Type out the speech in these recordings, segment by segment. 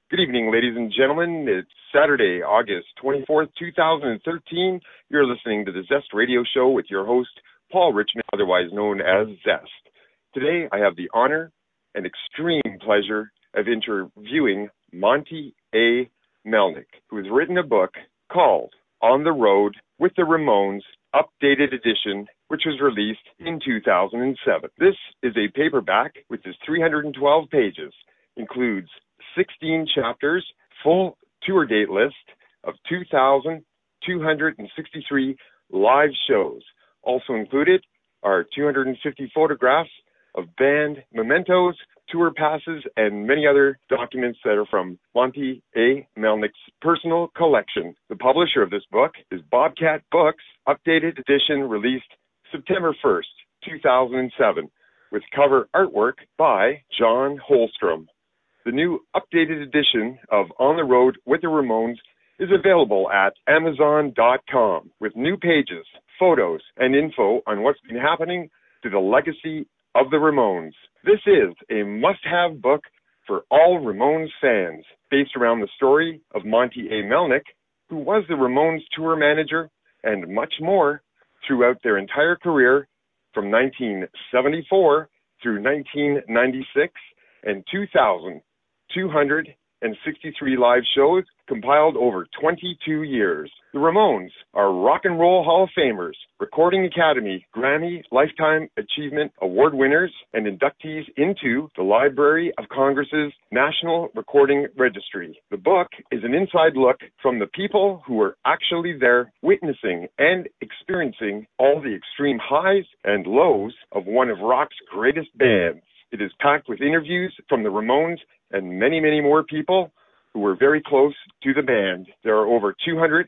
Good evening, ladies and gentlemen. It's Saturday, August 24th, 2013. You're listening to the Zest Radio Show with your host, Paul Richmond, otherwise known as Zest. Today, I have the honor and extreme pleasure of interviewing Monte A. Melnick, who has written a book called On the Road with the Ramones, updated edition, which was released in 2007. This is a paperback which is 312 pages, includes 16 chapters, full tour date list of 2,263 live shows. Also included are 250 photographs of band mementos, tour passes, and many other documents that are from Monte A. Melnick's personal collection. The publisher of this book is Bobcat Books, updated edition released September 1st, 2007, with cover artwork by John Holstrom. The new updated edition of On the Road with the Ramones is available at Amazon.com with new pages, photos, and info on what's been happening to the legacy of the Ramones. This is a must-have book for all Ramones fans, based around the story of Monte A. Melnick, who was the Ramones tour manager, and much more throughout their entire career from 1974 through 1996 and 2,263 live shows compiled over 22 years. The Ramones are Rock and Roll Hall of Famers, Recording Academy, Grammy Lifetime Achievement Award winners, and inductees into the Library of Congress's National Recording Registry. The book is an inside look from the people who were actually there witnessing and experiencing all the extreme highs and lows of one of rock's greatest bands. It is packed with interviews from the Ramones and many, many more people who were very close to the band. There are over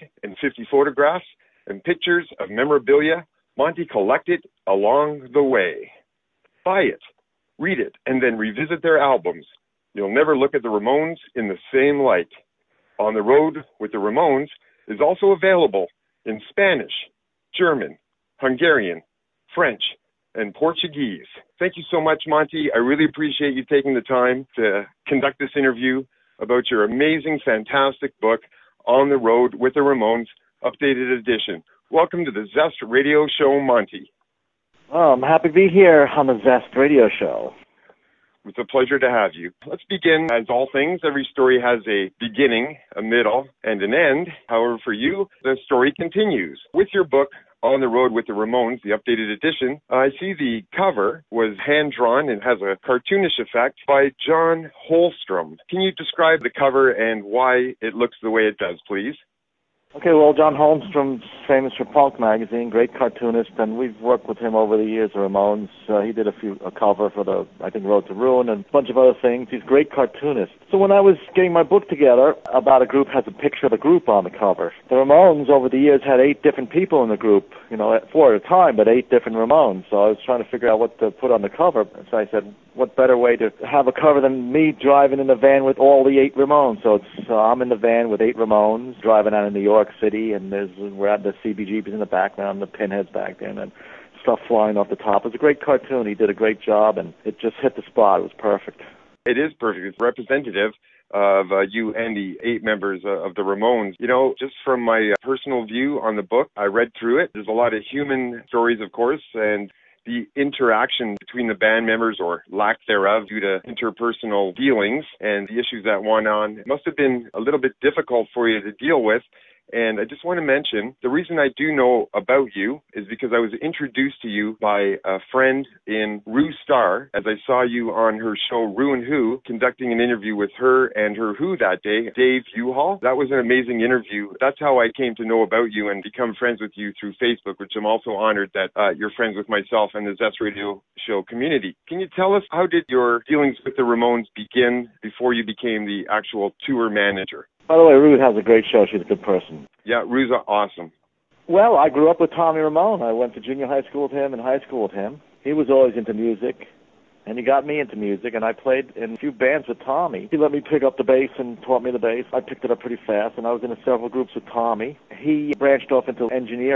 250 photographs and pictures of memorabilia Monte collected along the way. Buy it, read it, and then revisit their albums. You'll never look at the Ramones in the same light. On the Road with the Ramones is also available in Spanish, German, Hungarian, French, and Portuguese. Thank you so much, Monte. I really appreciate you taking the time to conduct this interview about your amazing, fantastic book, On the Road with the Ramones, updated edition. Welcome to the Zest Radio Show, Monte. Oh, I'm happy to be here on the Zest Radio Show. It's a pleasure to have you. Let's begin. As all things, every story has a beginning, a middle, and an end. However, for you, the story continues. With your book, On the Road with the Ramones, the updated edition, I see the cover was hand-drawn and has a cartoonish effect by John Holstrom. Can you describe the cover and why it looks the way it does, please? Okay, well, John Holmstrom's famous for Punk magazine, great cartoonist, and we've worked with him over the years, the Ramones. He did a cover for the, I think, Road to Ruin and a bunch of other things. He's a great cartoonist. So when I was getting my book together, About a Group has a picture of the group on the cover. The Ramones, over the years, had 8 different people in the group, 4 at a time, but 8 different Ramones. So I was trying to figure out what to put on the cover. So I said, what better way to have a cover than me driving in the van with all the 8 Ramones? So I'm in the van with 8 Ramones driving out of New York City, and we're at the CBGBs in the background, the pinheads back there, and stuff flying off the top. It was a great cartoon. He did a great job, and it just hit the spot. It was perfect. It is perfect. It's representative of you and the 8 members of the Ramones. Just from my personal view on the book, I read through it. There's a lot of human stories, of course, and the interaction between the band members, or lack thereof, due to interpersonal dealings and the issues that went on, must have been a little bit difficult for you to deal with. And I just want to mention, the reason I do know about you is because I was introduced to you by a friend in Rue Star, as I saw you on her show Rue and Who, conducting an interview with her and her Who that day, Dave Uhal. That was an amazing interview. That's how I came to know about you and become friends with you through Facebook, which I'm also honored that you're friends with myself and the Zest Radio Show community. Can you tell us, how did your dealings with the Ramones begin before you became the actual tour manager? By the way, Ruth has a great show. She's a good person. Yeah, Ruth's awesome. Well, I grew up with Tommy Ramone. I went to junior high school with him and high school with him. He was always into music, and he got me into music, and I played in a few bands with Tommy. He let me pick up the bass and taught me the bass. I picked it up pretty fast, and I was in several groups with Tommy. He branched off into engineering,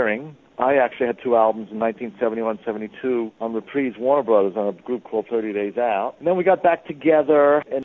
I actually had 2 albums in 1971-72 on Reprise Warner Brothers on a group called 30 Days Out. And then we got back together in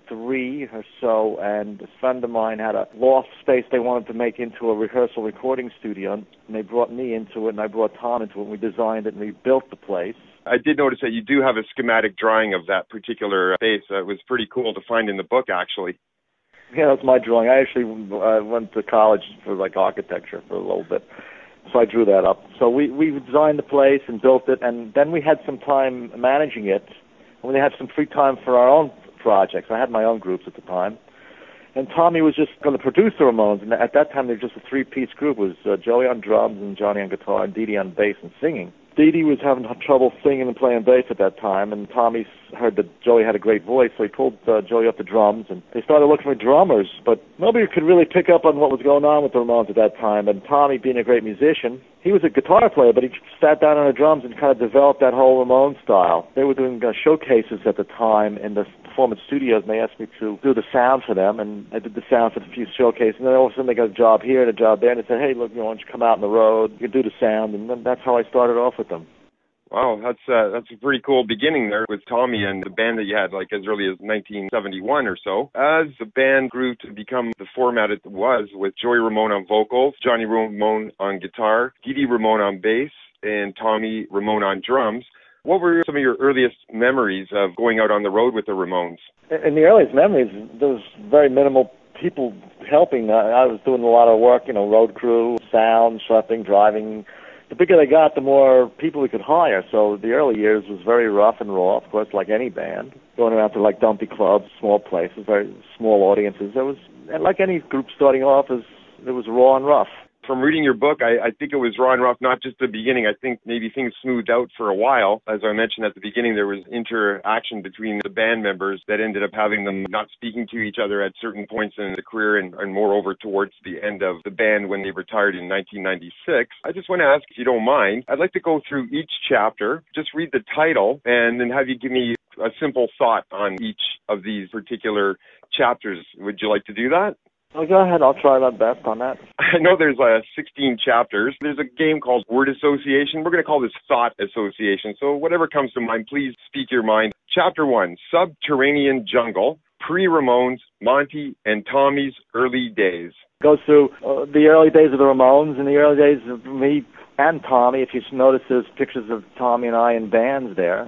73 or so, and a friend of mine had a loft space they wanted to make into a rehearsal recording studio, and they brought me into it, and I brought Tom into it, and we designed it and we built the place. I did notice that you do have a schematic drawing of that particular space. It was pretty cool to find in the book, actually. Yeah, that's my drawing. I actually went to college for architecture for a little bit. So I drew that up. So we designed the place and built it, and then we had some time managing it. And we had some free time for our own projects. I had my own groups at the time. And Tommy was just going to produce the Ramones. And at that time, they were just a 3-piece group. It was Joey on drums and Johnny on guitar and Dee Dee on bass and singing. Dee Dee was having trouble singing and playing bass at that time, and Tommy heard that Joey had a great voice, so he pulled Joey up the drums, and they started looking for drummers, but nobody could really pick up on what was going on with the Ramones at that time, and Tommy, being a great musician, he was a guitar player, but he sat down on the drums and kind of developed that whole Ramones style. They were doing showcases at the time in the performance studios, and they asked me to do the sound for them, and I did the sound for the few showcases, and then all of a sudden they got a job here and a job there, and they said, hey, look, why don't you come out on the road, you can do the sound, and then that's how I started off with them. Wow, that's a pretty cool beginning there with Tommy and the band that you had like as early as 1971 or so. As the band grew to become the format it was, with Joey Ramone on vocals, Johnny Ramone on guitar, Dee Dee Ramone on bass, and Tommy Ramone on drums, what were some of your earliest memories of going out on the road with the Ramones? In the earliest memories, there was very minimal people helping. I was doing a lot of work, road crew, sound, schlepping, driving. The bigger they got, the more people we could hire. So the early years was very rough and raw, of course, like any band. Going around to dumpy clubs, small places, very small audiences. It was, like any group starting off, it was raw and rough. From reading your book, I think it was raw and rough, not just the beginning. I think maybe things smoothed out for a while. As I mentioned at the beginning, there was interaction between the band members that ended up having them not speaking to each other at certain points in the career, and moreover towards the end of the band when they retired in 1996. I just want to ask, if you don't mind, I'd like to go through each chapter, just read the title, and then have you give me a simple thought on each of these particular chapters. Would you like to do that? Oh, go ahead. I'll try my best on that. I know there's 16 chapters. There's a game called Word Association. We're going to call this Thought Association. So whatever comes to mind, please speak your mind. Chapter 1, Subterranean Jungle, Pre-Ramones, Monte, and Tommy's Early Days. Goes through the early days of the Ramones and the early days of me and Tommy. If you notice, there's pictures of Tommy and I in bands there.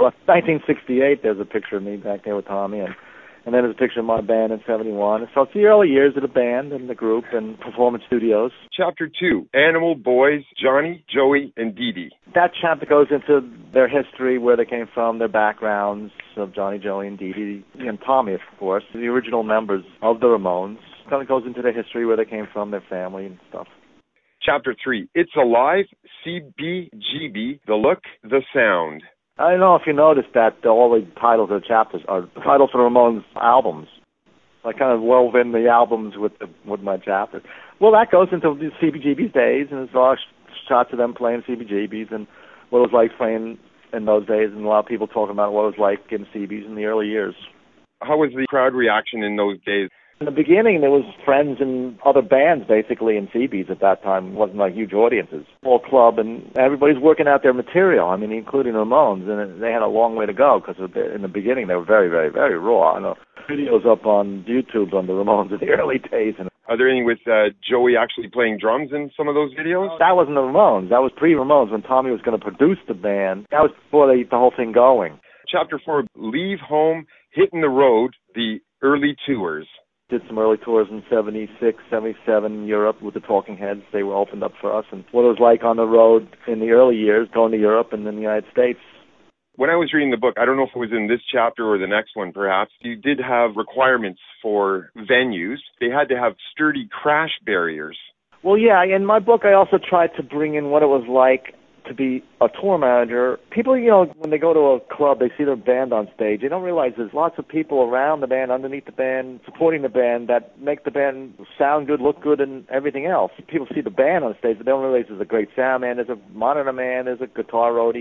1968, there's a picture of me back there with Tommy, and then there's a picture of my band in 71. So it's the early years of the band and the group and performance studios. Chapter 2, Animal Boys, Johnny, Joey, and Dee Dee. That chapter goes into their history, where they came from, their backgrounds of Johnny, Joey, and Dee Dee, and Tommy, of course, the original members of the Ramones. Kind of goes into their history, where they came from, their family and stuff. Chapter 3, It's Alive, CBGB, The Look, The Sound. I don't know if you noticed that all the titles of the chapters are titles for Ramones albums. I kind of wove in the albums with my chapters. Well, that goes into the CBGB's days, and there's a lot of shots of them playing CBGBs and what it was like playing in those days, and a lot of people talking about what it was like in CBs in the early years. How was the crowd reaction in those days? In the beginning, there was friends and other bands, basically, in CBs at that time. It wasn't like huge audiences. Small club, and everybody's working out their material, including the Ramones, and they had a long way to go, because in the beginning, they were very, very, very raw. I know videos up on YouTube on the Ramones in the early days. Are there any with Joey actually playing drums in some of those videos? That wasn't the Ramones. That was pre-Ramones, when Tommy was going to produce the band. That was before they get the whole thing going. Chapter 4, Leave Home, Hitting the Road, the Early Tours. Did some early tours in 76, 77 in Europe with the Talking Heads. They were opened up for us, and what it was like on the road in the early years, going to Europe and then the United States. When I was reading the book, I don't know if it was in this chapter or the next one perhaps, you did have requirements for venues. They had to have sturdy crash barriers. Well, yeah, in my book I also tried to bring in what it was like to be a tour manager. People, when they go to a club, they see their band on stage. They don't realize there's lots of people around the band, underneath the band, supporting the band, that make the band sound good, look good, and everything else. People see the band on stage, but they don't realize there's a great sound man, there's a monitor man, there's a guitar roadie,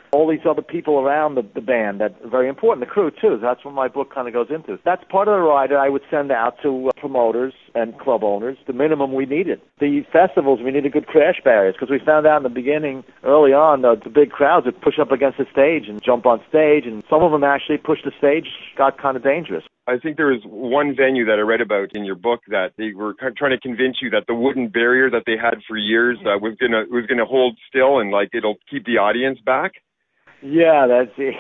all these other people around the band that are very important, the crew too. That's what my book kind of goes into. That's part of the ride that I would send out to promoters and club owners, the minimum we needed. The festivals, we needed good crash barriers, because we found out in the beginning, early on, the big crowds would push up against the stage and jump on stage, and some of them actually pushed the stage, got kind of dangerous. I think there was one venue that I read about in your book that they were trying to convince you that the wooden barrier that they had for years was gonna hold still and like it'll keep the audience back. Yeah, that's it.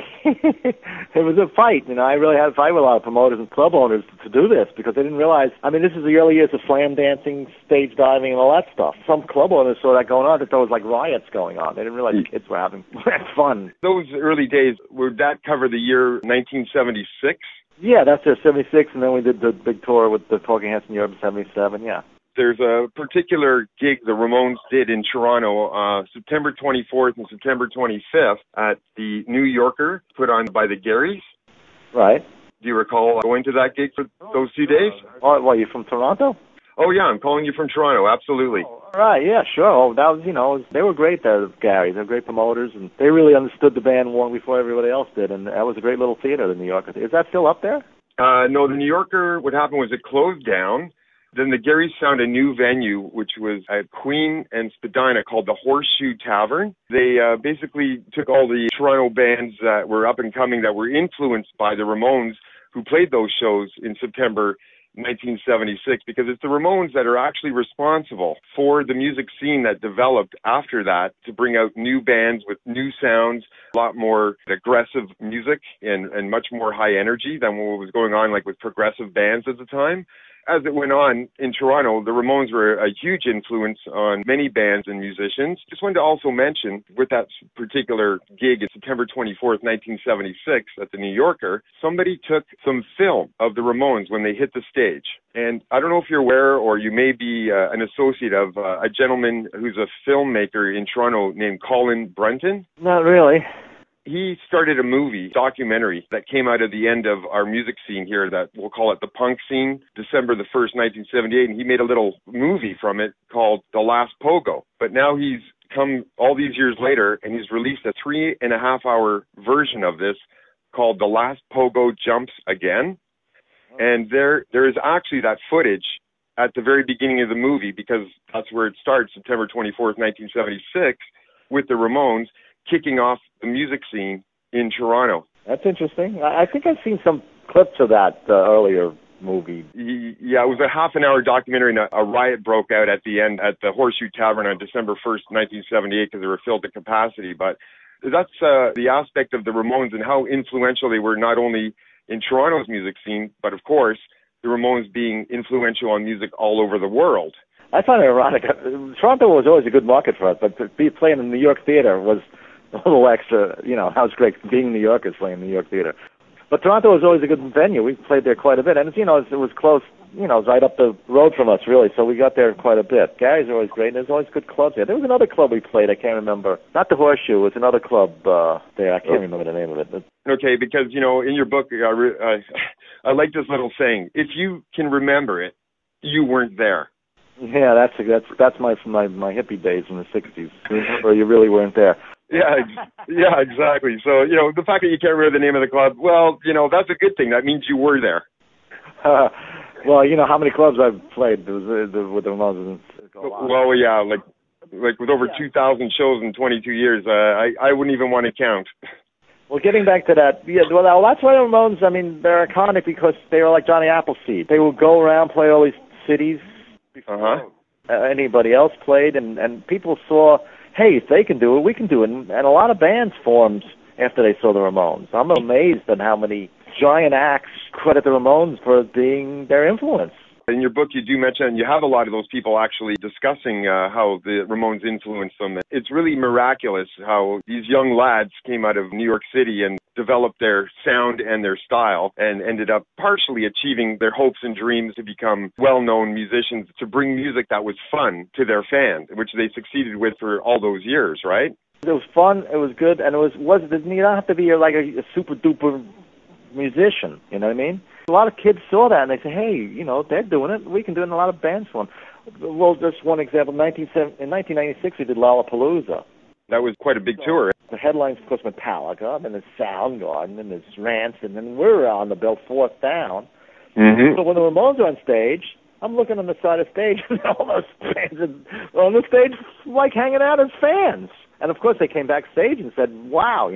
It was a fight. I really had a fight with a lot of promoters and club owners to do this because they didn't realize. This is the early years of slam dancing, stage diving, and all that stuff. Some club owners saw that going on, that there was like riots going on. They didn't realize the kids were having fun. Those early days, would that cover the year 1976? Yeah, that's it, 76, and then we did the big tour with the Talking Heads in Europe in 77, yeah. There's a particular gig the Ramones did in Toronto, September 24th and September 25th at the New Yorker, put on by the Garys. Right. Do you recall going to that gig for those 2 days? Oh, well, you from Toronto? Oh, yeah, I'm calling you from Toronto, absolutely. Oh, right, yeah, sure. Oh, that was, they were great there, the Garys. They were great promoters, and they really understood the band long before everybody else did, and that was a great little theater, the New Yorker. Is that still up there? No, the New Yorker, what happened was it closed down. Then the Garys found a new venue, which was at Queen and Spadina, called the Horseshoe Tavern. They basically took all the Toronto bands that were up and coming that were influenced by the Ramones who played those shows in September 1976, because it's the Ramones that are actually responsible for the music scene that developed after that to bring out new bands with new sounds, a lot more aggressive music and much more high energy than what was going on like with progressive bands at the time. As it went on in Toronto, the Ramones were a huge influence on many bands and musicians. Just wanted to also mention, with that particular gig in September 24th, 1976 at the New Yorker, somebody took some film of the Ramones when they hit the stage. And I don't know if you're aware, or you may be an associate of a gentleman who's a filmmaker in Toronto named Colin Brunton. Not really. He started a documentary that came out of the end of our music scene here that we'll call it the punk scene, December the 1st, 1978, and he made a little movie from it called The Last Pogo. But now he's come all these years later and he's released a 3.5-hour version of this called The Last Pogo Jumps Again. And there is actually that footage at the very beginning of the movie, because that's where it starts, September 24th, 1976, with the Ramones kicking off the music scene in Toronto. That's interesting. I think I've seen some clips of that earlier movie. Yeah, it was a half-an-hour documentary, and a riot broke out at the end at the Horseshoe Tavern on December 1st, 1978, because they were filled to capacity. But that's the aspect of the Ramones and how influential they were not only in Toronto's music scene, but, of course, the Ramones being influential on music all over the world. I find it ironic. Toronto was always a good market for us, but to be playing in the New York Theater was a little extra, how it's great being New Yorkers playing in the New York Theater. But Toronto was always a good venue. We played there quite a bit. And, it was close, it was right up the road from us, really. So we got there quite a bit. Gary's are always great, and there's always good clubs there. There was another club we played, I can't remember. Not the Horseshoe, it was another club there. I can't remember the name of it. Okay, because, in your book, I like this little saying. If you can remember it, you weren't there. Yeah, that's my hippie days in the 60s. Remember, you really weren't there. Yeah, exactly. So, the fact that you can't remember the name of the club, well, that's a good thing. That means you were there. Well, how many clubs I've played with the Ramones. Well, yeah, like with over 2,000 shows in 22 years, I wouldn't even want to count. Well, getting back to that, well, that's why the Ramones, they're iconic because they were like Johnny Appleseed. They would go around, play all these cities before anybody else played, and people saw, hey, if they can do it, we can do it. And a lot of bands formed after they saw the Ramones. I'm amazed at how many giant acts credit the Ramones for being their influence. In your book, you do mention, you have a lot of those people actually discussing how the Ramones influenced them. It's really miraculous how these young lads came out of New York City and developed their sound and their style and ended up partially achieving their hopes and dreams to become well-known musicians, to bring music that was fun to their fans, which they succeeded with for all those years, right? It was fun, it was good, and you don't have to be like a super-duper musician, you know what I mean? A lot of kids saw that and they say, hey, they're doing it. We can do it in a lot of bands for them. Well, just one example. In 1996, we did Lollapalooza. That was quite a big tour. The headlines, of course, Metallica, then there's Soundgarden, and there's Rancid, and then we're on the bill fourth down. Mm-hmm. So when the Ramones are on stage, I'm looking on the side of stage, and all those fans are on the stage, like hanging out as fans. And of course, they came backstage and said, "Wow,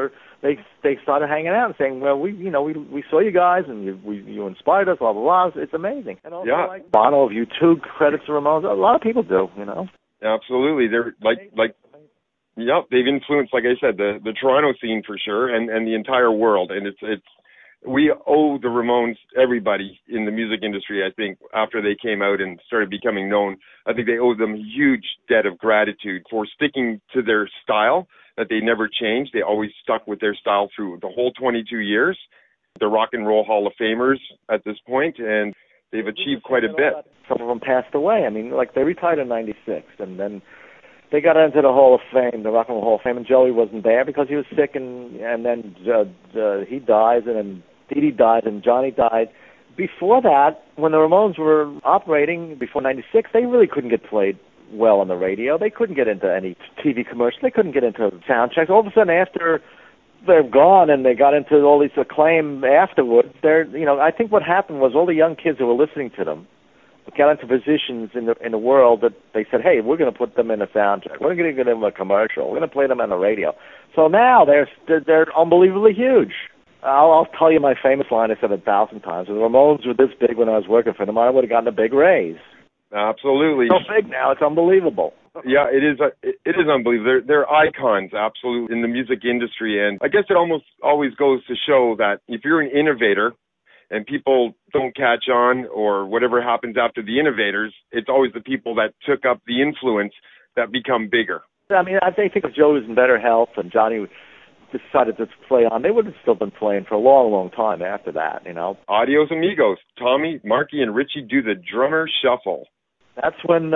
they started hanging out and saying, well, we saw you guys and you inspired us, blah blah blah. It's amazing." And also, like Bono of U2 credits the Ramones. A lot of people do, Absolutely, they're like. Yep, they've influenced, like I said, the Toronto scene for sure, and the entire world. And it's we owe the Ramones, everybody in the music industry, I think, after they came out and started becoming known. I think they owe them a huge debt of gratitude for sticking to their style, that they never changed. They always stuck with their style through the whole 22 years. They're Rock and Roll Hall of Famers at this point, and they've achieved quite a bit. Some of them passed away. I mean, like they retired in '96, and then they got into the Hall of Fame, the Rock and Roll Hall of Fame, and Joey wasn't there because he was sick, and then he dies, and then Dee Dee died, and Johnny died. Before that, when the Ramones were operating, before '96, they really couldn't get played well on the radio. They couldn't get into any TV commercials. They couldn't get into sound checks. All of a sudden, after they're gone and they got into all these acclaim afterwards, I think what happened was all the young kids who were listening to them got into positions in the world that they said, hey, we're going to put them in a soundtrack. We're going to give them a commercial. We're going to play them on the radio. So now they're unbelievably huge. I'll tell you my famous line I said 1,000 times. If the Ramones were this big when I was working for them, I would have gotten a big raise. Absolutely. So big now, it's unbelievable. Yeah, it is unbelievable. They're icons, absolutely, in the music industry. And I guess it almost always goes to show that if you're an innovator and people don't catch on or whatever happens after the innovators, it's always the people that took up the influence that become bigger. I mean, I think if Joe was in better health and Johnny decided to play on, they would have still been playing for a long, long time after that, Adios amigos. Tommy, Marky, and Richie do the drummer shuffle. That's when,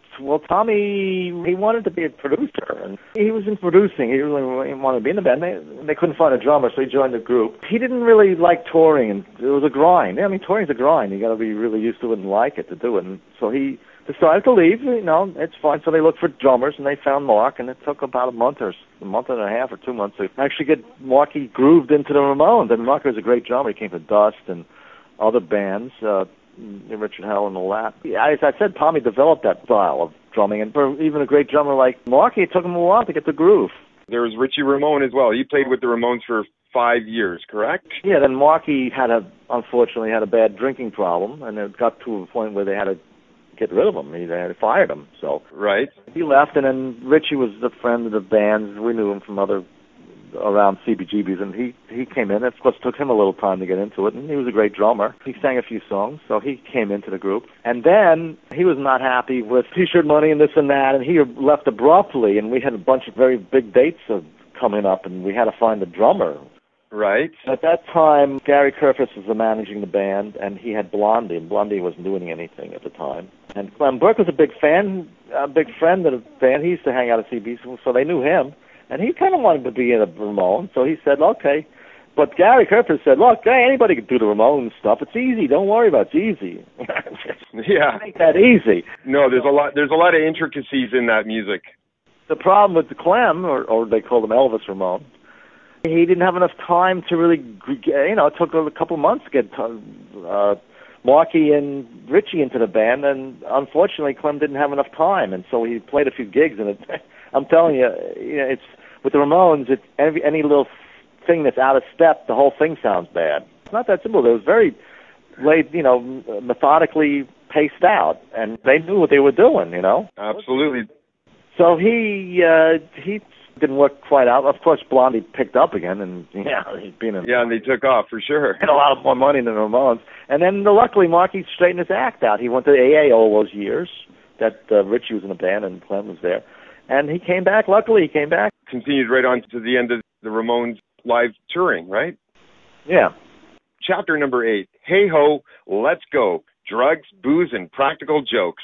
Tommy, he wanted to be a producer, and he was in producing. He really wanted to be in the band. They couldn't find a drummer, so he joined the group. He didn't really like touring, and it was a grind. I mean, touring's a grind. You got to be really used to it and like it to do it. And so he decided to leave. It's fine. So they looked for drummers, and they found Mark, and it took about a month and a half or 2 months to actually get Marky grooved into the Ramones. And Mark was a great drummer. He came from Dust and other bands. Richard Hell and all that. As I said, Tommy developed that style of drumming, and for even a great drummer like Marky, it took him a while to get the groove. There was Richie Ramone as well. He played with the Ramones for 5 years, correct? Yeah, then Marky unfortunately had a bad drinking problem, and it got to a point where they had to get rid of him. They had fired him. So right. He left, and then Richie was a friend of the band. We knew him from around CBGBs, and he came in. Of course, it took him a little time to get into it, and he was a great drummer. He sang a few songs, so he came into the group. And then he was not happy with T-shirt money and this and that, and he left abruptly, and we had a bunch of very big dates coming up, and we had to find a drummer. Right. At that time, Gary Kerfus was managing the band, and he had Blondie, and Blondie wasn't doing anything at the time. And Clem Burke was a big friend of the band. He used to hang out at CB, so they knew him. And he kind of wanted to be in a Ramones, so he said, okay. But Gary Kerfus said, look, anybody can do the Ramones stuff. It's easy. Don't worry about it. It's easy. Yeah. Make that easy. No, there's a lot of intricacies in that music. The problem with the Clem, or they called him Elvis Ramone, he didn't have enough time to really, it took a couple months to get Marky and Richie into the band, and unfortunately Clem didn't have enough time, and so he played a few gigs, and I'm telling you, it's with the Ramones, any little thing that's out of step, the whole thing sounds bad. It's not that simple. It was very laid, methodically paced out, and they knew what they were doing, Absolutely. So he didn't work quite out. Of course, Blondie picked up again, and he's been in. Yeah, and they took off for sure. Had a lot more money than the Ramones. And then luckily, Marky straightened his act out. He went to AA all those years that Richie was in the band and Clem was there. And he came back. Luckily, he came back. Continued right on to the end of the Ramones live touring, right? Yeah. Chapter number 8. Hey ho, let's go. Drugs, booze, and practical jokes.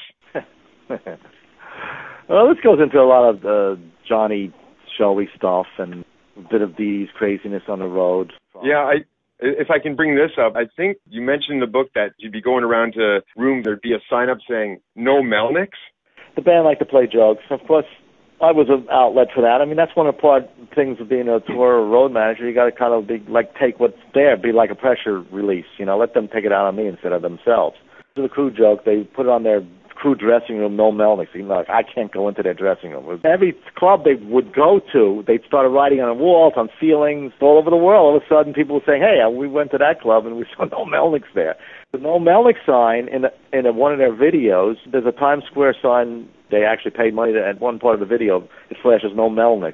Well, this goes into a lot of Johnny showy stuff and a bit of Dee's craziness on the road. Yeah, if I can bring this up, I think you mentioned in the book that you'd be going around to rooms, there'd be a sign up saying, no Melnicks. The band liked to play jokes. Of course, I was an outlet for that. I mean, that's one of the things of being a tour or road manager. You got to kind of take what's there, be like a pressure release. Let them take it out on me instead of themselves. To the crew joke, they put it on their crew dressing room, no Melnick. I can't go into their dressing room. Every club they would go to, they'd start writing on the walls, on ceilings, all over the world. All of a sudden, people would say, "Hey, we went to that club and we saw no Melnicks there." The no Melnick sign in one of their videos, there's a Times Square sign. They actually paid money at one part of the video. It flashes no Melnicks.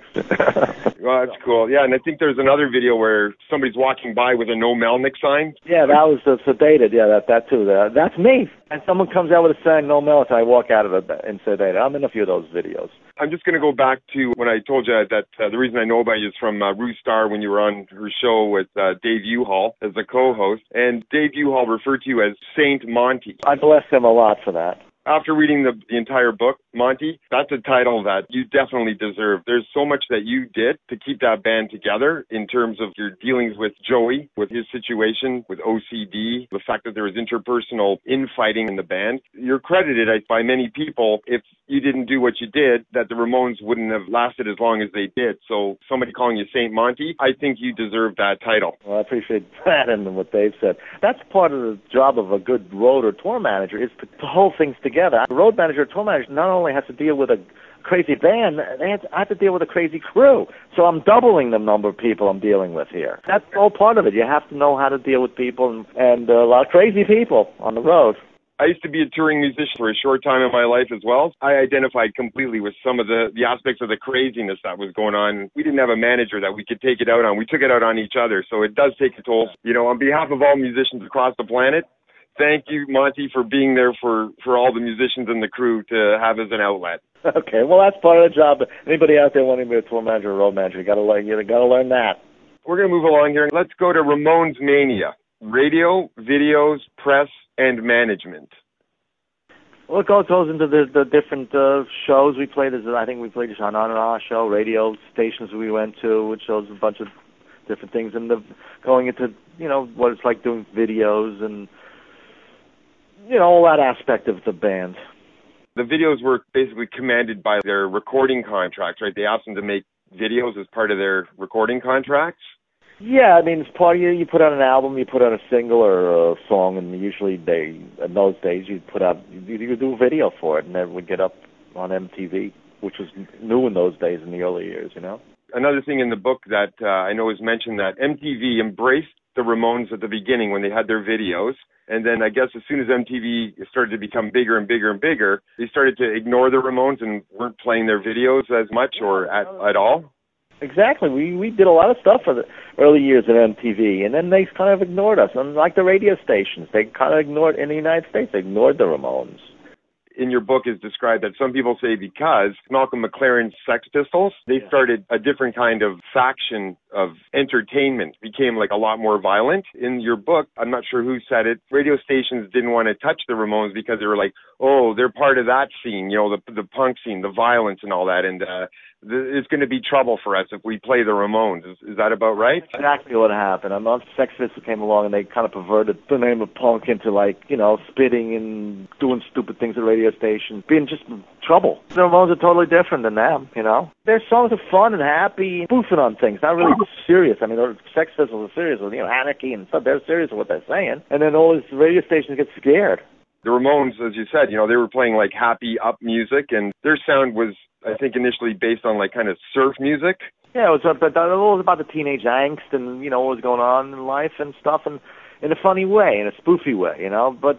Well, that's cool. Yeah, and I think there's another video where somebody's walking by with a no Melnick sign. Yeah, that was sedated. Yeah, that too. That's me. And someone comes out with a sign, no Melnick, and I walk out of it and sedated. I'm in a few of those videos. I'm just going to go back to when I told you that the reason I know about you is from Ruth Starr when you were on her show with Dave Uhal as a co-host. And Dave Uhal referred to you as Saint Monte. I bless him a lot for that. After reading the entire book, Monte, that's a title that you definitely deserve. There's so much that you did to keep that band together in terms of your dealings with Joey, with his situation, with OCD, the fact that there was interpersonal infighting in the band. You're credited by many people, if you didn't do what you did, that the Ramones wouldn't have lasted as long as they did. So somebody calling you Saint Monte, I think you deserve that title. Well, I appreciate that and what Dave said. That's part of the job of a good road or tour manager, is to hold things together. A road manager or tour manager not only has to deal with a crazy band, I have to deal with a crazy crew. So I'm doubling the number of people I'm dealing with here. That's all part of it. You have to know how to deal with people and a lot of crazy people on the road. I used to be a touring musician for a short time in my life as well. I identified completely with some of the aspects of the craziness that was going on. We didn't have a manager that we could take it out on. We took it out on each other. So it does take a toll. On behalf of all musicians across the planet, thank you, Monte, for being there for all the musicians and the crew to have as an outlet. Okay, well, that's part of the job. Anybody out there wanting to be a tour manager or road manager, you got to learn that. We're going to move along here. Let's go to Ramones Mania. Radio, videos, press, and management. Well, it goes into the different shows we played. I think we played this on our show, radio stations we went to, which shows a bunch of different things, and going into what it's like doing videos and all that aspect of the band. The videos were basically commanded by their recording contracts, right? They asked them to make videos as part of their recording contracts. Yeah, I mean, it's part of you put out an album, you put out a single or a song, and usually in those days you do a video for it, and then it would get up on MTV, which was new in those days in the early years, Another thing in the book that I know is mentioned that MTV embraced the Ramones at the beginning when they had their videos, and then I guess as soon as MTV started to become bigger and bigger and bigger, they started to ignore the Ramones and weren't playing their videos as much or at all. Exactly. We did a lot of stuff for the early years at MTV, and then they kind of ignored us. Unlike the radio stations, they kind of ignored, in the United States, they ignored the Ramones. In your book is described that some people say because Malcolm McLaren's Sex Pistols, they started a different kind of faction of entertainment, became like a lot more violent. In your book, I'm not sure who said it, radio stations didn't want to touch the Ramones because they were like, oh, they're part of that scene, the punk scene, the violence and all that, and it's going to be trouble for us if we play the Ramones. Is that about right? That's exactly what happened. Sex Pistols came along and they kind of perverted the name of punk into spitting and doing stupid things at radio stations, being just trouble. The Ramones are totally different than them, Their songs are fun and happy, spoofing on things, not really serious. I mean, the Sex Pistols are serious with, anarchy and stuff. They're serious with what they're saying. And then all these radio stations get scared. The Ramones, as you said, they were playing like happy, up music, and their sound was, I think, initially based on like kind of surf music. Yeah, it was about the teenage angst and, what was going on in life and stuff, and in a funny way, in a spoofy way, But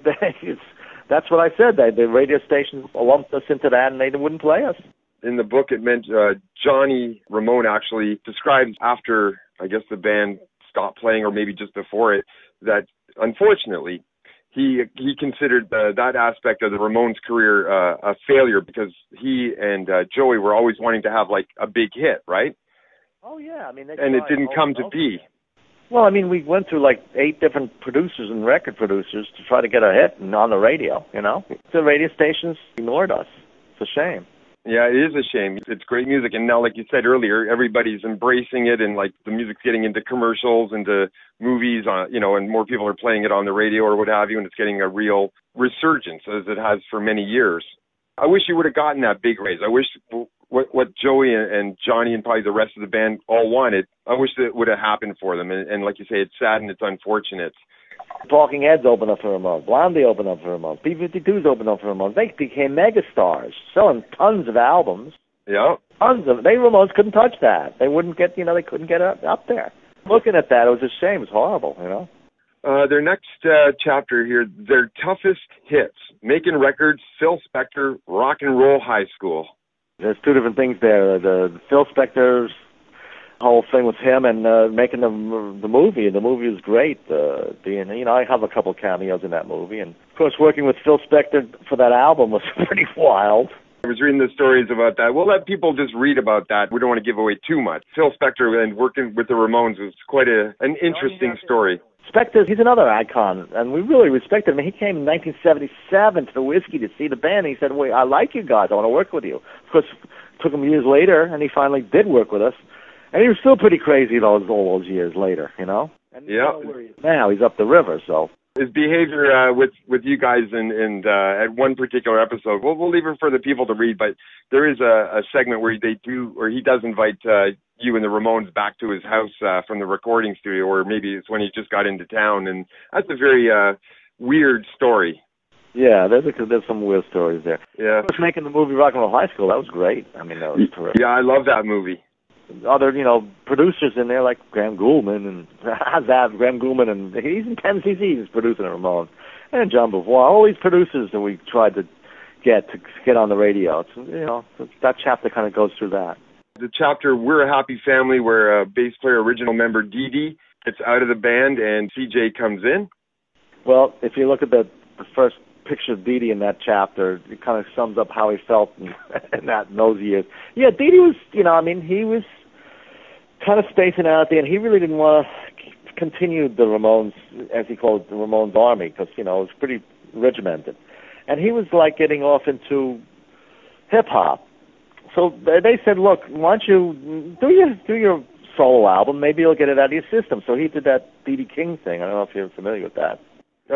that's what I said. The radio stations lumped us into that, and they wouldn't play us. In the book, it meant Johnny Ramone actually describes after, I guess, the band stopped playing, or maybe just before it, that unfortunately he considered that aspect of the Ramones' career a failure because he and Joey were always wanting to have like a big hit, right? Oh yeah, I mean, and it didn't come to be. Well, I mean, we went through like 8 different producers and record producers to try to get a hit and on the radio. The radio stations ignored us. It's a shame. Yeah, it is a shame. It's great music, and now, like you said earlier, everybody's embracing it, and like the music's getting into commercials, into movies, and more people are playing it on the radio or what have you, and it's getting a real resurgence as it has for many years. I wish you would have gotten that big raise. I wish what Joey and Johnny and probably the rest of the band all wanted. I wish that would have happened for them. And like you say, it's sad and it's unfortunate. Talking Heads opened up for Ramones. Blondie opened up for Ramones. B-52s opened up for Ramones. They became megastars, selling tons of albums. Yeah. Tons of. They Ramones couldn't touch that. They wouldn't get, they couldn't get up there. Looking at that, it was a shame. It was horrible, Their next chapter here, their toughest hits, making records, Phil Spector, Rock and Roll High School. There's two different things there. The Phil Spector's whole thing with him and making the movie. The movie was great. I have a couple cameos in that movie. And, of course, working with Phil Spector for that album was pretty wild. I was reading the stories about that. We'll let people just read about that. We don't want to give away too much. Phil Spector and working with the Ramones was quite an interesting story. Spector, he's another icon, and we really respect him. He came in 1977 to the Whiskey to see the band, and he said, "Wait, I like you guys. I want to work with you." Of course, it took him years later, and he finally did work with us. And he was still pretty crazy all those years later, And yeah. Now he's up the river, so. His behavior with you guys and at one particular episode, we'll leave it for the people to read, but there is a segment where he does invite you and the Ramones back to his house from the recording studio, or maybe it's when he just got into town, and that's a very weird story. Yeah, there's some weird stories there. Yeah. Just making the movie Rock and Roll High School, that was great. That was terrific. Yeah, I love that movie. Other, producers in there like Graham Gouldman and Graham Gouldman, and he's in Tennessee, he's producing the Ramones, and John Beauvoir, all these producers that we tried to get on the radio. It's, that chapter kind of goes through that. The chapter, We're a Happy Family, where bass player, original member Dee Dee gets out of the band and CJ comes in. Well, if you look at the first picture of Dee Dee in that chapter, it kind of sums up how he felt in those years. Yeah, Dee Dee was, he was kind of spacing out at the end. He really didn't want to continue the Ramones, as he called it, the Ramones Army, because, it was pretty regimented. And he was like getting off into hip-hop. So they said, look, why don't you do your solo album? Maybe you'll get it out of your system. So he did that B.B. King thing. I don't know if you're familiar with that.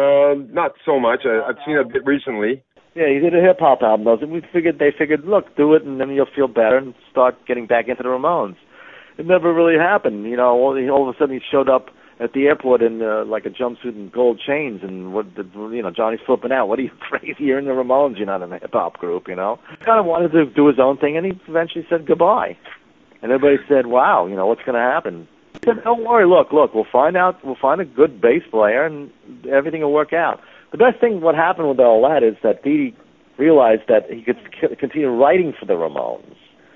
Not so much. I've seen it a bit recently. Yeah, he did a hip-hop album. They figured, look, do it, and then you'll feel better and start getting back into the Ramones. It never really happened. All of a sudden he showed up at the airport in like a jumpsuit and gold chains, and Johnny's flipping out. What are you crazy? You're in the Ramones. You're not in a hip-hop group, He kind of wanted to do his own thing, and he eventually said goodbye. And everybody said, wow, what's going to happen? He said, don't worry, look, we'll find a good bass player, and everything will work out. The best thing, what happened with all that, is that Dee Dee realized that he could continue writing for the Ramones.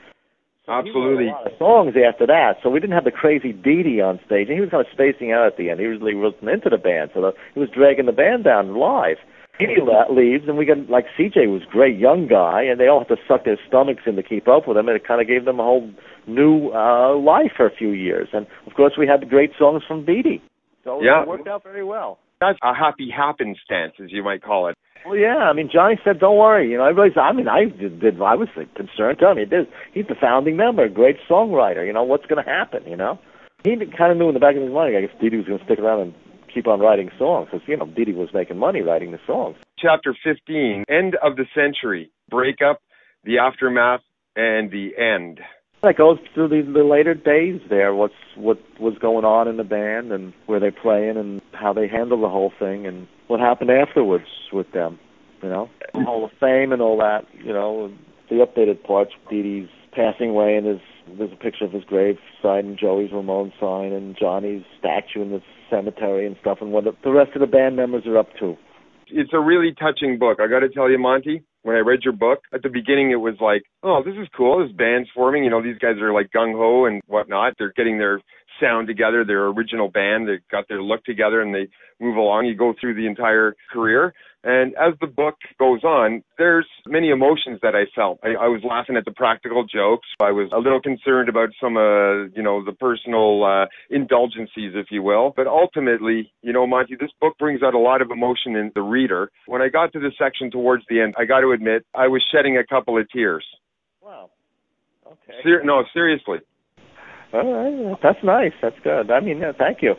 So absolutely. He wrote a lot of songs after that, so we didn't have the crazy Dee Dee on stage, and he was kind of spacing out at the end. He really wasn't into the band, so he was dragging the band down live. Dee Dee leaves, and we got, like, CJ was a great young guy, and they all had to suck their stomachs in to keep up with him, and it kind of gave them a whole new life for a few years. And, of course, we had the great songs from Dee Dee. So it worked out very well. That's a happy happenstance, as you might call it. Well, yeah, Johnny said, don't worry. Everybody's, I was concerned. Tell me, he's the founding member, great songwriter. What's going to happen, He kind of knew in the back of his mind, I guess Dee Dee was going to stick around and keep on writing songs, because, Dee Dee was making money writing the songs. Chapter 15, End of the Century, Breakup, the Aftermath, and the End. That goes through the later days there, what was going on in the band, and where they're playing, and how they handled the whole thing, and what happened afterwards with them, the Hall of Fame and all that, the updated parts, Dee Dee's passing away, and there's a picture of his grave sign, and Joey's Ramone sign, and Johnny's statue in the cemetery and stuff, and what the rest of the band members are up to. It's a really touching book. I got to tell you, Monty, when I read your book, at the beginning it was like, oh, this is cool. This band's forming. These guys are like gung-ho and whatnot. They're getting their sound together, their original band. They've got their look together, and they move along. You go through the entire career. And as the book goes on, there's many emotions that I felt. I was laughing at the practical jokes. I was a little concerned about some, the personal indulgencies, if you will. But ultimately, Monty, this book brings out a lot of emotion in the reader. When I got to the section towards the end, I got to admit, I was shedding a couple of tears. Wow. Okay. No, seriously. All right. That's nice. That's good. Thank you.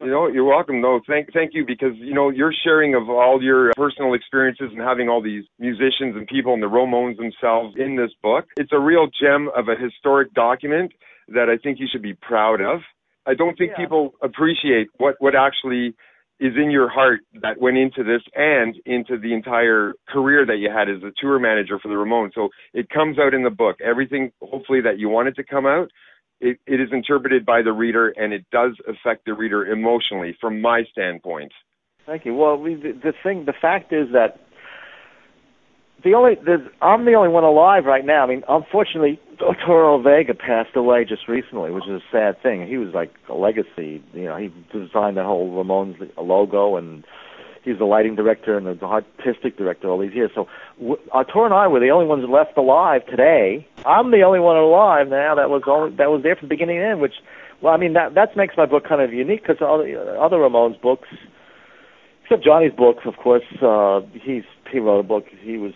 You're welcome. No, thank you, because, your sharing of all your personal experiences and having all these musicians and people and the Ramones themselves in this book, it's a real gem of a historic document that I think you should be proud of. I don't think people appreciate what actually is in your heart that went into this and into the entire career that you had as a tour manager for the Ramones. So it comes out in the book. Everything, hopefully, that you wanted to come out, it is interpreted by the reader, and it does affect the reader emotionally from my standpoint. Thank you. Well, the fact is that I'm the only one alive right now. I mean, unfortunately, Arturo Vega passed away just recently, which is a sad thing. He was like a legacy. He designed the whole Ramones logo, and he's the lighting director and the artistic director all these years. So Arturo and I were the only ones left alive today. I'm the only one alive now that was there from beginning to end. Which, that makes my book kind of unique, because other Ramones books, except Johnny's book, of course, he wrote a book. He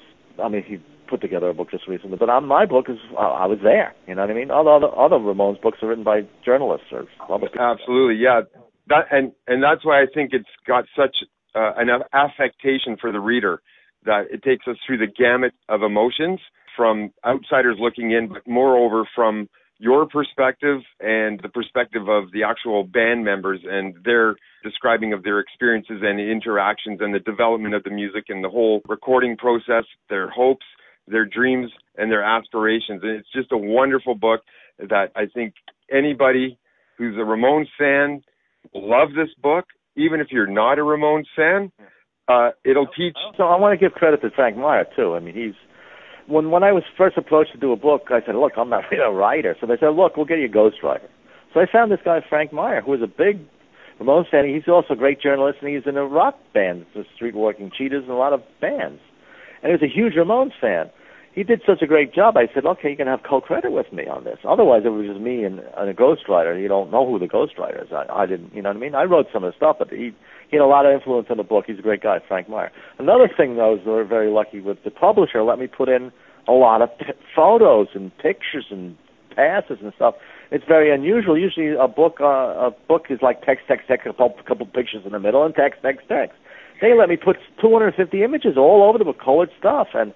put together a book just recently. But my book is, I was there. You know what I mean? Other Ramones books are written by journalists or other people. Absolutely, yeah. And that's why I think it's got such an affectation for the reader, that it takes us through the gamut of emotions from outsiders looking in, but moreover from your perspective and the perspective of the actual band members and their describing of their experiences and interactions and the development of the music and the whole recording process, their hopes, their dreams, and their aspirations. And it's just a wonderful book that I think anybody who's a Ramones fan will love this book. Even if you're not a Ramones fan, it'll teach. So I want to give credit to Frank Meyer, too. I mean, when I was first approached to do a book, I said, look, I'm not really a writer. So they said, look, we'll get you a ghostwriter. So I found this guy, Frank Meyer, who is a big Ramones fan. He's also a great journalist, and he's in a rock band, the Street Walking Cheetahs, and a lot of bands. And he was a huge Ramones fan. He did such a great job. I said, okay, you can have co-credit with me on this. Otherwise, it was just me and a ghostwriter. You don't know who the ghostwriter is. I didn't, you know what I mean? I wrote some of the stuff, but he had a lot of influence on the book. He's a great guy, Frank Meyer. Another thing, though, is we're very lucky with the publisher let me put in a lot of photos and pictures and passes and stuff. It's very unusual. Usually a book is like text, a couple pictures in the middle, and text. They let me put 250 images all over the book, colored stuff. And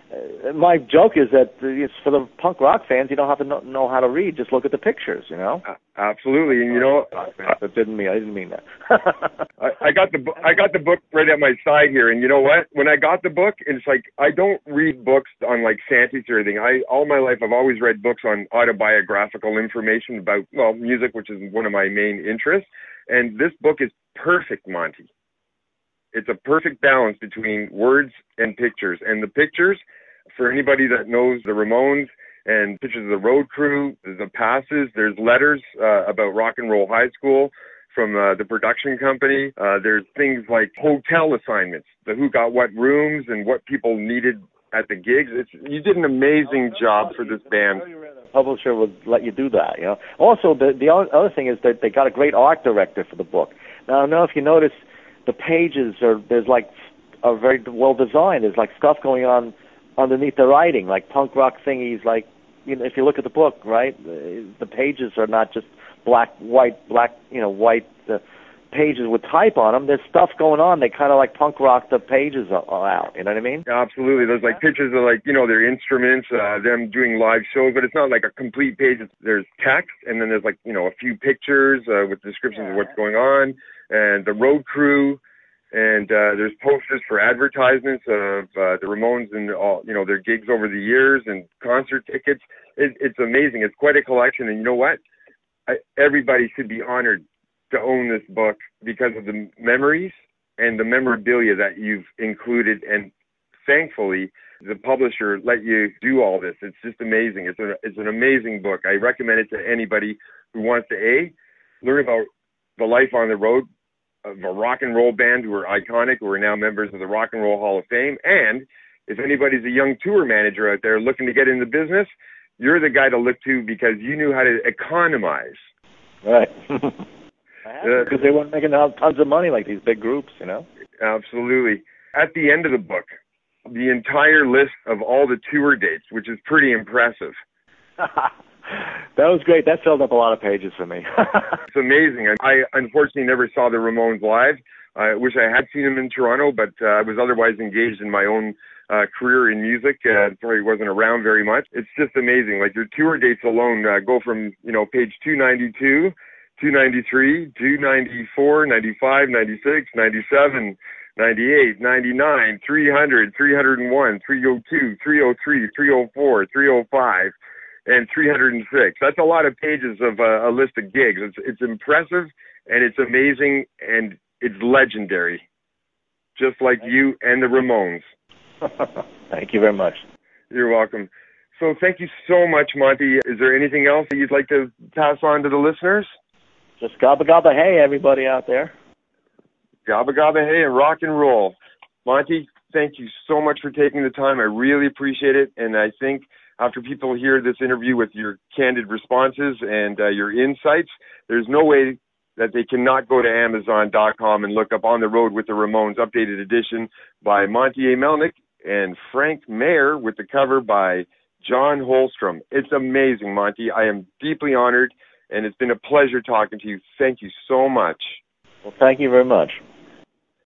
my joke is that it's for the punk rock fans. You don't have to know how to read. Just look at the pictures, Absolutely, and I didn't mean that. I got the book right at my side here, and you know what? When I got the book, it's like I don't read books on like Santis or anything. All my life I've always read books on autobiographical information about music, which is one of my main interests. And this book is perfect, Monty. It's a perfect balance between words and pictures, and the pictures, for anybody that knows the Ramones, and pictures of the road crew, the passes, there's letters about Rock and Roll High School from the production company. There's things like hotel assignments, who got what rooms and what people needed at the gigs. You did an amazing job for this band. The publisher would let you do that, Also, the other thing is that they got a great art director for the book. Now, I don't know if you notice, the pages are very well designed. There's like stuff going on underneath the writing, like punk rock thingies. Like, if you look at the book, right, the pages are not just white pages with type on them. There's stuff going on. They kind of like punk rock the pages out. You know what I mean? Absolutely. There's like pictures of their instruments, them doing live shows, but it's not like a complete page. There's text, and then there's a few pictures with descriptions of what's going on. And the road crew, and there's posters for advertisements of the Ramones and all, their gigs over the years and concert tickets. It's amazing. It's quite a collection. And you know what? Everybody should be honored to own this book because of the memories and the memorabilia that you've included. And thankfully, the publisher let you do all this. It's just amazing. It's an amazing book. I recommend it to anybody who wants to learn about the life on the road of a rock and roll band who are iconic, who are now members of the Rock and Roll Hall of Fame. And if anybody's a young tour manager out there looking to get in the business, you're the guy to look to because you knew how to economize. Right. Because they weren't making tons of money like these big groups, Absolutely. At the end of the book, the entire list of all the tour dates, which is pretty impressive. That was great. That filled up a lot of pages for me. It's amazing. I unfortunately never saw the Ramones live. I wish I had seen them in Toronto, but I was otherwise engaged in my own career in music. Probably wasn't around very much. It's just amazing. Like your tour dates alone go from, page 292, 293, 294, 95, 96, 97, 98, 99, 300, 301, 302, 303, 304, 305, and 306. That's a lot of pages of a list of gigs. It's impressive, and it's amazing, and it's legendary, just like you and the Ramones. Thank you very much. You're welcome. So thank you so much, Monte. Is there anything else that you'd like to pass on to the listeners? Just gabba gabba hey, everybody out there. Gabba gabba hey and rock and roll. Monte, thank you so much for taking the time. I really appreciate it, and I think after people hear this interview with your candid responses and your insights, there's no way that they cannot go to Amazon.com and look up On the Road with the Ramones updated edition by Monte A. Melnick and Frank Mayer with the cover by John Holstrom. It's amazing, Monte. I am deeply honored, and it's been a pleasure talking to you. Thank you so much. Well, thank you very much.